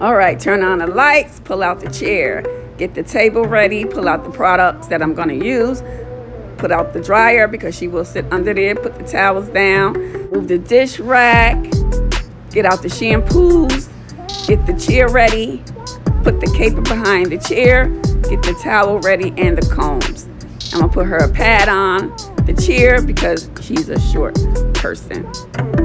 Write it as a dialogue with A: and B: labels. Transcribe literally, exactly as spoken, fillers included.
A: All right, turn on the lights, pull out the chair, get the table ready, pull out the products that I'm gonna use, put out the dryer because she will sit under there, put the towels down, move the dish rack, get out the shampoos, get the chair ready, put the caper behind the chair, get the towel ready and the combs. I'm gonna put her a pad on the chair because she's a short person.